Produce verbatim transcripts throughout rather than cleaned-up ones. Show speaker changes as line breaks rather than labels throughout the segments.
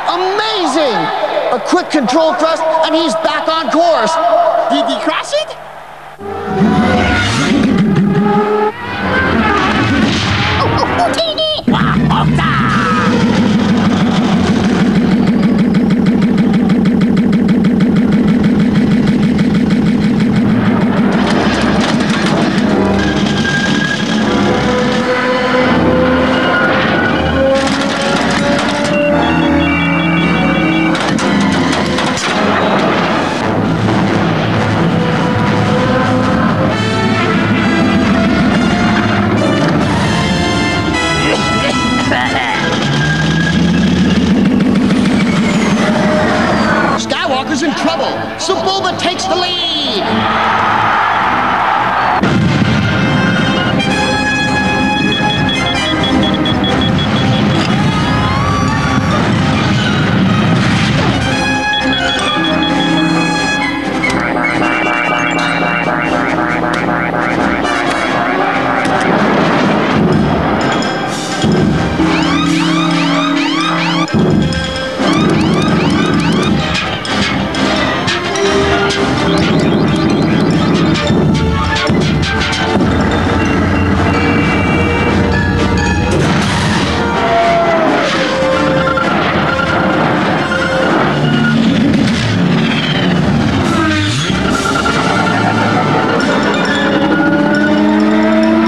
Amazing! A quick control thrust, and he's back on course.
Did he crash it? Oh, oh, oh, teeny!
Skywalker's in trouble, so Bulba takes the lead!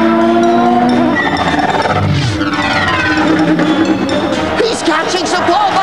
He's catching some Bulba!